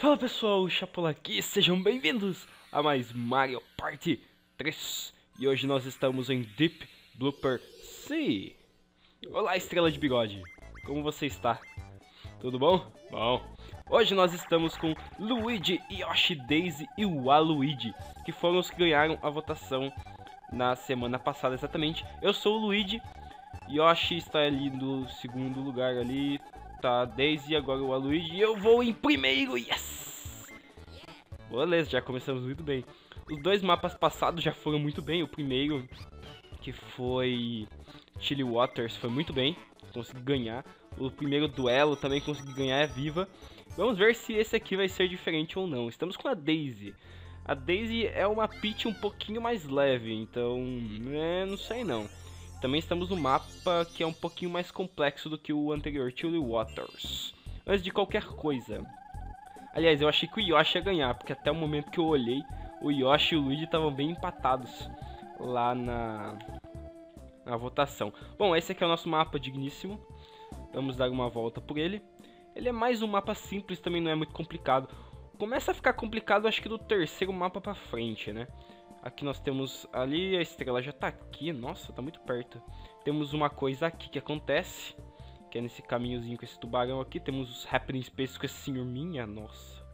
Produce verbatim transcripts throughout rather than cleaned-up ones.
Fala pessoal, o Chapola aqui, sejam bem-vindos a mais Mario Party três. E hoje nós estamos em Deep Blooper Sea. Olá, estrela de bigode, como você está? Tudo bom? Bom. Hoje nós estamos com Luigi, Yoshi, Daisy e Waluigi, que foram os que ganharam a votação na semana passada exatamente. Eu sou o Luigi, Yoshi está ali no segundo lugar ali. Tá, Daisy, agora o Waluigi e eu vou em primeiro, yes! Beleza, já começamos muito bem. Os dois mapas passados já foram muito bem. O primeiro, que foi Chilly Waters, foi muito bem, consegui ganhar. O primeiro duelo também consegui ganhar, é viva. Vamos ver se esse aqui vai ser diferente ou não. Estamos com a Daisy. A Daisy é uma Peach um pouquinho mais leve, então, é, não sei não. Também estamos no mapa que é um pouquinho mais complexo do que o anterior, Chilly Waters. Antes de qualquer coisa, aliás, eu achei que o Yoshi ia ganhar, porque até o momento que eu olhei, o Yoshi e o Luigi estavam bem empatados lá na, na votação. Bom, esse aqui é o nosso mapa digníssimo. Vamos dar uma volta por ele. Ele é mais um mapa simples, também não é muito complicado. Começa a ficar complicado, acho que do terceiro mapa pra frente, né? Aqui nós temos ali, a estrela já tá aqui, nossa, tá muito perto. Temos uma coisa aqui que acontece, que é nesse caminhozinho com esse tubarão aqui. Temos os Happening Space com esse senhor minha, nossa.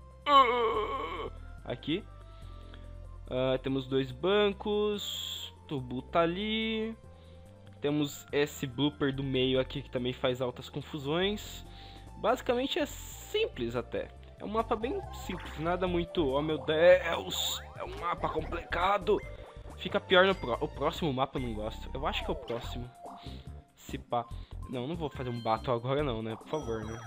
Aqui. Uh, temos dois bancos, o tubo tá ali. Temos esse blooper do meio aqui que também faz altas confusões. Basicamente é simples até. É um mapa bem simples, nada muito... Oh meu Deus, é um mapa complicado. Fica pior no pro... O próximo mapa eu não gosto. Eu acho que é o próximo. Se pá. Não, não vou fazer um battle agora não, né? Por favor, né?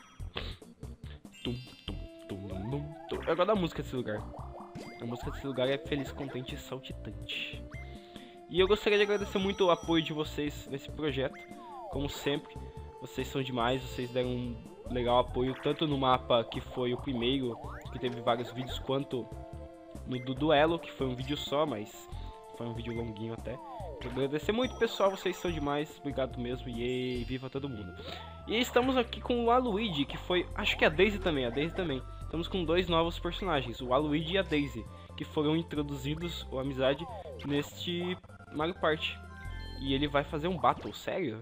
Tum, tum, tum, tum, tum. Eu gosto da música desse lugar. A música desse lugar é feliz, contente e saltitante. E eu gostaria de agradecer muito o apoio de vocês nesse projeto. Como sempre, vocês são demais. Vocês deram um legal apoio, tanto no mapa que foi o primeiro, que teve vários vídeos, quanto no do duelo, que foi um vídeo só, mas foi um vídeo longuinho até. Quero agradecer muito, pessoal, vocês são demais, obrigado mesmo, e viva todo mundo. E estamos aqui com o Waluigi, que foi, acho que a Daisy também, a Daisy também. Estamos com dois novos personagens, o Waluigi e a Daisy, que foram introduzidos, ou amizade, neste Mario Party. E ele vai fazer um battle, sério?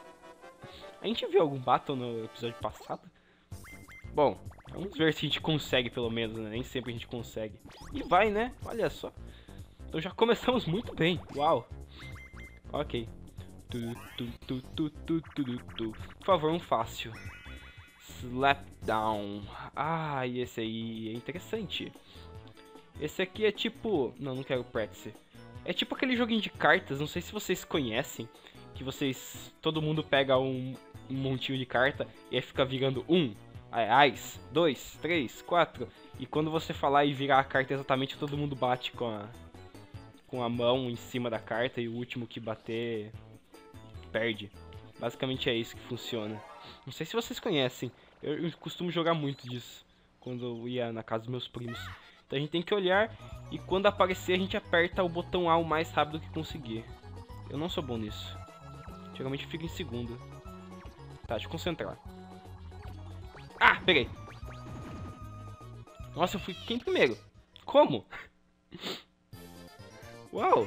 A gente viu algum battle no episódio passado? Bom, vamos ver se a gente consegue pelo menos, né? Nem sempre a gente consegue. E vai, né? Olha só. Então já começamos muito bem. Uau. Ok. Tu, tu, tu, tu, tu, tu, tu, tu. Por favor, um fácil. Slapdown. Ah, e esse aí é interessante. Esse aqui é tipo... Não, não quero practice. É tipo aquele joguinho de cartas, não sei se vocês conhecem. Que vocês... Todo mundo pega um... um montinho de carta e aí fica virando um, ais, dois, três, quatro. E quando você falar e virar a carta exatamente, todo mundo bate com a, com a mão em cima da carta e o último que bater perde. Basicamente é isso que funciona. Não sei se vocês conhecem, eu, eu costumo jogar muito disso quando eu ia na casa dos meus primos. Então a gente tem que olhar e quando aparecer a gente aperta o botão A o mais rápido que conseguir. Eu não sou bom nisso. Geralmente eu fico em segundo. Tá, deixa eu concentrar. Ah, peguei. Nossa, eu fui quem primeiro? Como? Uau.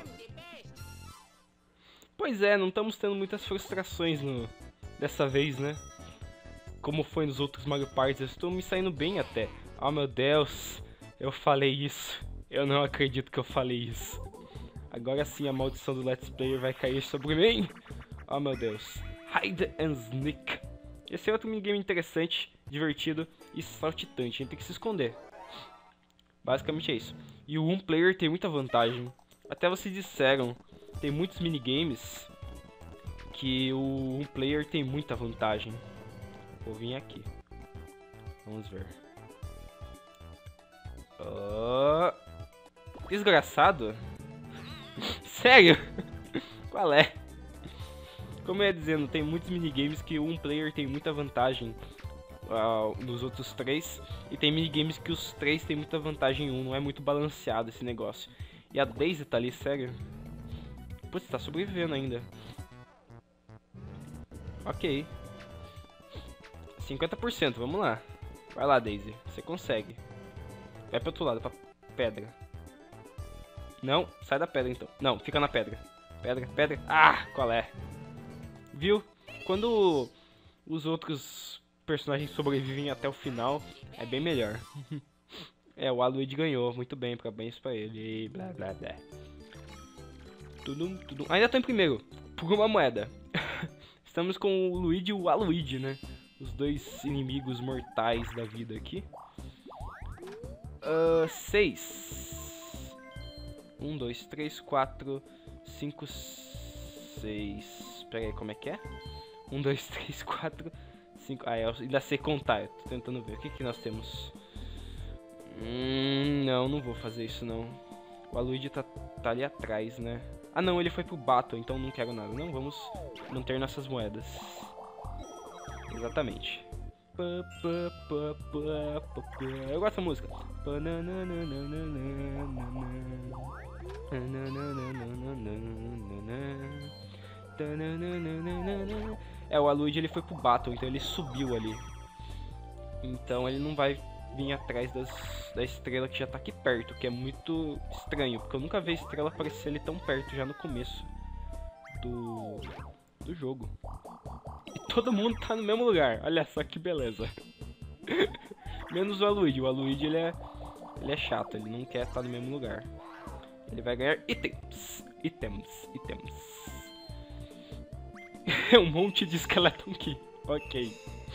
Pois é, não estamos tendo muitas frustrações no... dessa vez, né? Como foi nos outros Mario Party, eu estou me saindo bem até. Oh meu Deus, eu falei isso. Eu não acredito que eu falei isso. Agora sim a maldição do Let's Player vai cair sobre mim. Oh meu Deus. Hide and Sneak. Esse é outro minigame interessante, divertido e saltitante. A gente tem que se esconder. Basicamente é isso. E o um player tem muita vantagem. Até vocês disseram, tem muitos minigames que o um player tem muita vantagem. Vou vir aqui. Vamos ver. Oh. Desgraçado. Sério? Qual é? Como eu ia dizendo, tem muitos minigames que um player tem muita vantagem uh, nos outros três. E tem minigames que os três tem muita vantagem em um. Não é muito balanceado esse negócio. E a Daisy tá ali, sério. Putz, tá sobrevivendo ainda. Ok. cinquenta por cento, vamos lá. Vai lá, Daisy. Você consegue. Vai pro outro lado, pra pedra. Não, sai da pedra então. Não, fica na pedra. Pedra, pedra. Ah, qual é? Viu? Quando os outros personagens sobrevivem até o final, é bem melhor. É, o Aluigi ganhou. Muito bem, parabéns pra ele. E blá blá blá. Tudum, tudum. Ainda tô em primeiro, por uma moeda. Estamos com o Luigi e o Aluigi, né? Os dois inimigos mortais da vida aqui. Uh, seis. Um, dois, três, quatro, cinco, seis. Pera aí, como é que é? Um, dois, três, quatro, cinco. Ah, eu ainda sei contar. Eu tô tentando ver. O que que nós temos? Hum, não, não vou fazer isso não. O Aluigi tá, tá ali atrás, né? Ah não, ele foi pro Battle, então não quero nada. Não, vamos manter nossas moedas. Exatamente. Eu gosto dessa música. É, o Aluigi ele foi pro Battle, então ele subiu ali. Então ele não vai vir atrás das, da estrela que já tá aqui perto, que é muito estranho, porque eu nunca vi a estrela aparecer ali tão perto já no começo do, do jogo. E todo mundo tá no mesmo lugar, olha só que beleza. Menos o Aluigi, o Aluigi ele é, ele é chato, ele não quer estar no mesmo lugar. Ele vai ganhar itens, itens, itens. É um monte de esqueleton aqui, ok.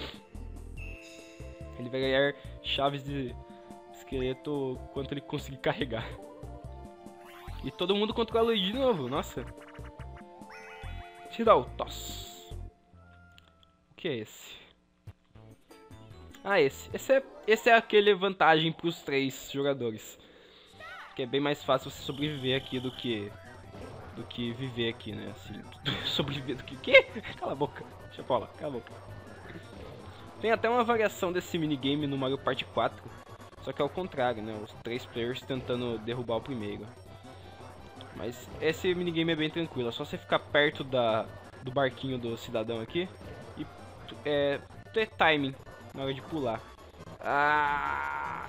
Ele vai ganhar chaves de esqueleto quanto ele conseguir carregar. E todo mundo contra o Aluigi de novo, nossa. Tira o toss. O que é esse? Ah, esse. Esse é, esse é aquele vantagem para os três jogadores. Que é bem mais fácil você sobreviver aqui do que... Do que viver aqui, né? Assim, sobreviver do que... Que? Cala a boca. Deixa eu falar, cala a boca. Tem até uma variação desse minigame no Mario Party quatro. Só que é o contrário, né? Os três players tentando derrubar o primeiro. Mas esse minigame é bem tranquilo. É só você ficar perto da, do barquinho do cidadão aqui. E é, ter timing na hora de pular. Ah,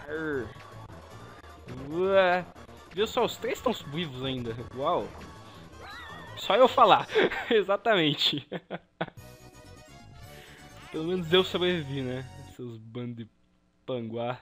Ué. Viu só? Os três estão vivos ainda. Uau. Só eu falar. Exatamente. Pelo menos eu sobrevivi, né? Seus bandos de panguá.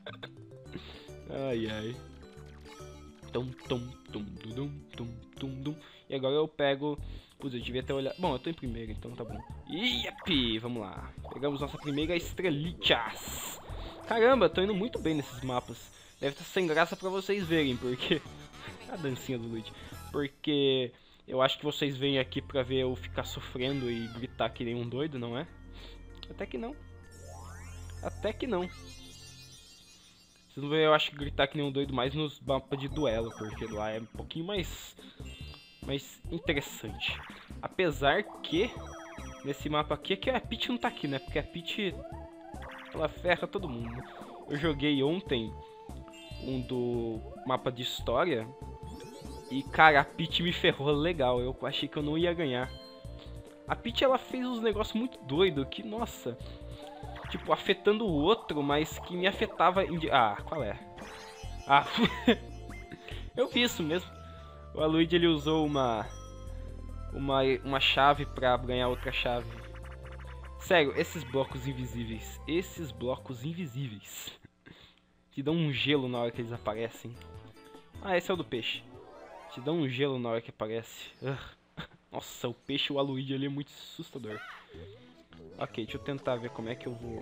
Ai, ai. Tum, tum, tum, dum, tum, tum, dum. E agora eu pego... Putz, eu devia ter olhado... Bom, eu tô em primeiro, então tá bom. Iep, vamos lá. Pegamos nossa primeira estrelitas. Caramba, tô indo muito bem nesses mapas. Deve estar sem graça pra vocês verem, porque... A dancinha do Luigi. Porque... Eu acho que vocês vêm aqui pra ver eu ficar sofrendo e gritar que nem um doido, não é? Até que não. Até que não. Vocês vão ver, eu acho que gritar que nem um doido mais nos mapas de duelo, porque lá é um pouquinho mais... mais interessante. Apesar que... Nesse mapa aqui, é que a Peach não tá aqui, né? Porque a Peach... Ela ferra todo mundo. Eu joguei ontem um do mapa de história. E, cara, a Peach me ferrou legal. Eu achei que eu não ia ganhar. A Peach, ela fez uns negócios muito doidos que, nossa... Tipo, afetando o outro, mas que me afetava... Indi... Ah, qual é? Ah, eu vi isso mesmo. O Aluigi, ele usou uma... Uma, uma chave pra ganhar outra chave. Sério, esses blocos invisíveis. Esses blocos invisíveis. Te dão um gelo na hora que eles aparecem. Ah, esse é o do peixe. Te dão um gelo na hora que aparece. Ugh. Nossa, o peixe e o Aluigi ali é muito assustador. Ok, deixa eu tentar ver como é que eu vou...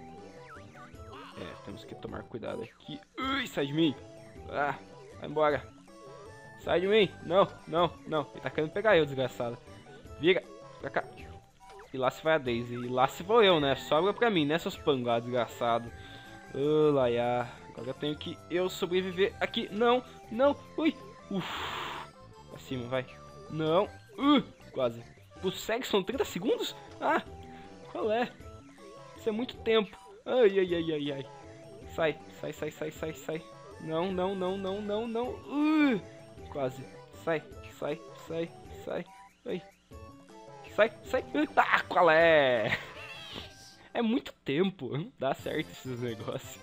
É, temos que tomar cuidado aqui. Ui, sai de mim! Ah, vai embora. Sai de mim! Não, não, não. Ele tá querendo pegar eu, desgraçado. Vira, pra cá. E lá se vai a Daisy. E lá se vou eu, né? Sobra pra mim, né, seus panguá, desgraçado. Ô, Laia. Agora eu tenho que eu sobreviver aqui. Não, não. Ui. Uf. Pra cima, vai. Não. Uh, quase. O segue são trinta segundos? Ah, qual é? Isso é muito tempo. Ai, ai, ai, ai, ai. Sai, sai, sai, sai, sai, sai. Não, não, não, não, não, não. Uh, quase. Sai, sai, sai, sai. Ai. Sai, sai. Ah, qual é? É muito tempo. Não dá certo esses negócios.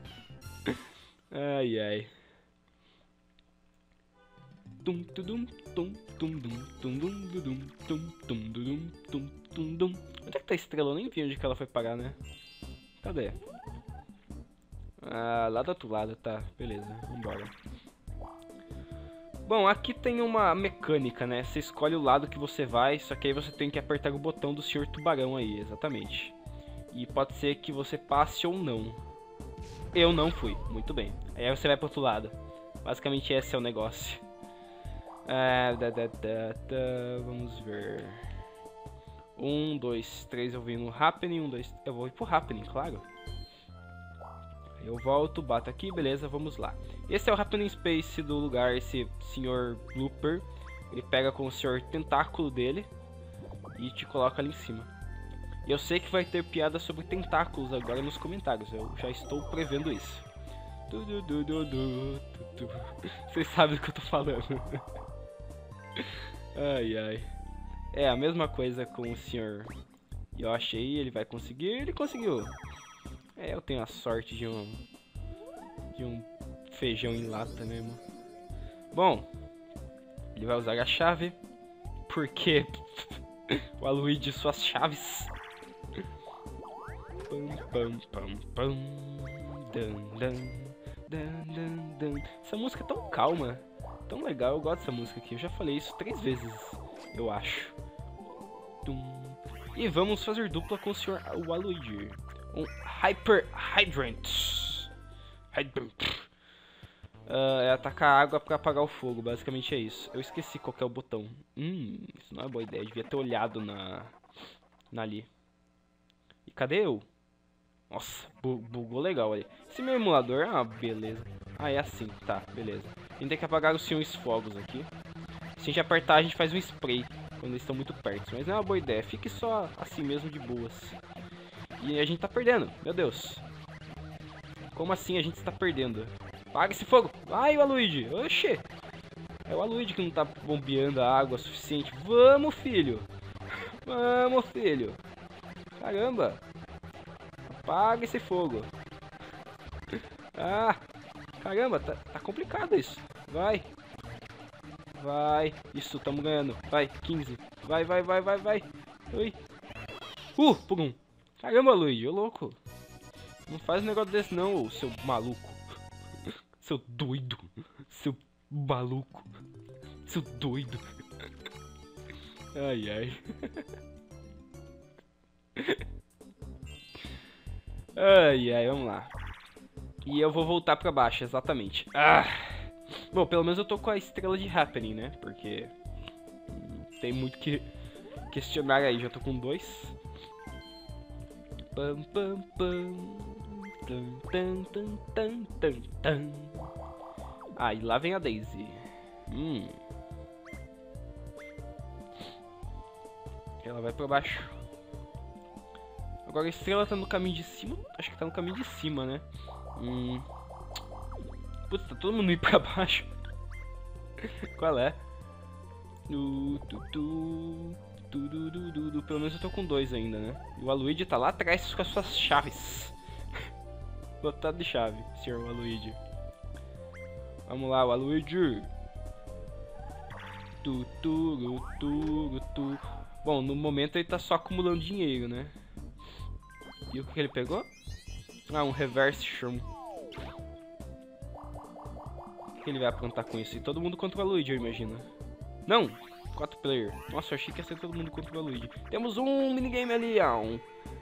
Ai, ai. Tum, tudum, tum, tum, dum, tum, dum, dudum, tum, tum, dudum, tum, tum, dum. Onde é que tá a estrela? Eu nem vi onde que ela foi parar, né? Cadê? Ah, lá do outro lado, tá. Beleza, vambora. Bom, aqui tem uma mecânica, né? Você escolhe o lado que você vai, só que aí você tem que apertar o botão do senhor Tubarão aí, exatamente. E pode ser que você passe ou não. Eu não fui, muito bem. Aí você vai pro outro lado. Basicamente esse é o negócio. Ah, da, da, da, da, vamos ver. Um, dois, três, eu vou no Happening. Um, dois, eu vou ir pro Happening, claro. Eu volto, bato aqui, beleza, vamos lá. Esse é o Happening Space do lugar, esse senhor Blooper. Ele pega com o senhor tentáculo dele e te coloca ali em cima. E eu sei que vai ter piada sobre tentáculos agora nos comentários, eu já estou prevendo isso. Vocês sabem do que eu tô falando. Ai, ai. É a mesma coisa com o senhor Yoshi aí, ele vai conseguir, ele conseguiu. É, eu tenho a sorte de um de um feijão em lata mesmo. Bom, ele vai usar a chave porque o Aluigi e suas chaves. Pam, pam, pam, pam. Dan, dan, dan, dan, dan. Essa música é tão calma, tão legal, eu gosto dessa música aqui. Eu já falei isso três vezes, eu acho. Tum. E vamos fazer dupla com o senhor Waluigi. Um Hyper Hydrant. Hydrant. Uh, é atacar água pra apagar o fogo, basicamente é isso. Eu esqueci qual que é o botão. Hum, isso não é boa ideia, devia ter olhado na, na ali. E cadê eu? Nossa, bu bugou legal ali. Esse meu emulador é uma beleza. Ah, é assim, tá, beleza. A gente tem que apagar os senhores fogos aqui. Se a gente apertar, a gente faz um spray quando eles estão muito perto. Mas não é uma boa ideia, fique só assim mesmo de boas. E a gente tá perdendo, meu Deus. Como assim a gente está perdendo? Apaga esse fogo! Vai, o Aluigi! Oxê! É o Aluigi que não tá bombeando a água suficiente. Vamos, filho! Vamos, filho! Caramba! Apaga esse fogo! Ah! Caramba, tá, tá complicado isso. Vai! Vai! Isso, tamo ganhando. Vai, quinze. Vai, vai, vai, vai, vai! Oi! Uh, por um! Caramba, Luigi, ô louco. Não faz um negócio desse não, ô, seu maluco. Seu doido. Seu maluco. Seu doido. Ai, ai. Ai, ai, vamos lá. E eu vou voltar pra baixo, exatamente. Ah. Bom, pelo menos eu tô com a estrela de Happening, né? Porque tem muito que questionar aí. Já tô com dois. Pam, pam, pam. Tan, tan, tan, tan, tan, tan. Ah, e lá vem a Daisy. Hum. Ela vai pra baixo. Agora a estrela tá no caminho de cima. Acho que tá no caminho de cima, né? Hum. Putz, tá todo mundo indo pra baixo. Qual é? Tu, tu, tu, tu, tu, tu, tu, tu. Pelo menos eu tô com dois ainda, né? E o Aluigi tá lá atrás com as suas chaves. Lotado de chave, senhor Waluigi. Vamos lá, Waluigi. Tu, tu, tu, tu. Bom, no momento ele tá só acumulando dinheiro, né? E o que ele pegou? Ah, um reverse shroom. O que ele vai aprontar com isso? E todo mundo contra o Waluigi, eu imagino. Não! quatro player. Nossa, eu achei que ia ser todo mundo contra o Waluigi. Temos um minigame ali, ó. Um...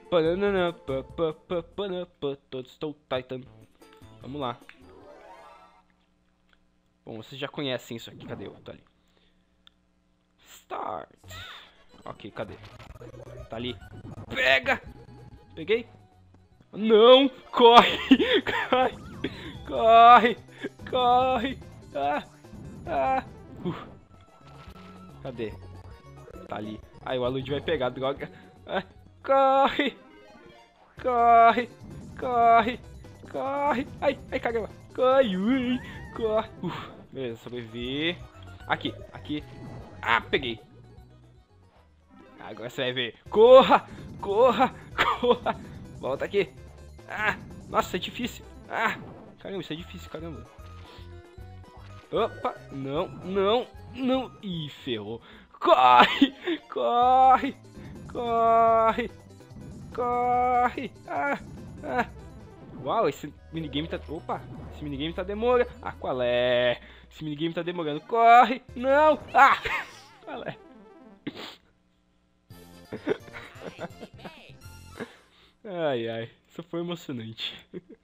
Todos estou Titan. Vamos lá. Bom, vocês já conhecem isso aqui. Cadê eu? Tá ali. Start. Ok, cadê? Tá ali. Pega! Peguei? Não! Corre! Corre! Corre! Corre! Ah! Ah! Uh. Cadê? Tá ali. Ai, o Aluigi vai pegar, droga. Ah. Corre! Corre! Corre! Corre! Ai, ai, caramba! Corre! Ui, corre! Uf, beleza, sobreviver. Aqui, aqui. Ah, peguei! Agora você vai ver. Corra! Corra! Corra! Volta aqui. Ah, nossa, é difícil. Ah, caramba, isso é difícil, caramba. Opa, não, não, não. Ih, ferrou. Corre, corre, corre, corre. Ah, ah. Uau, esse minigame tá... Opa, esse minigame tá demorando. Ah, qual é? Esse minigame tá demorando. Corre, não. Ah, qual é? Ai, ai, isso foi emocionante.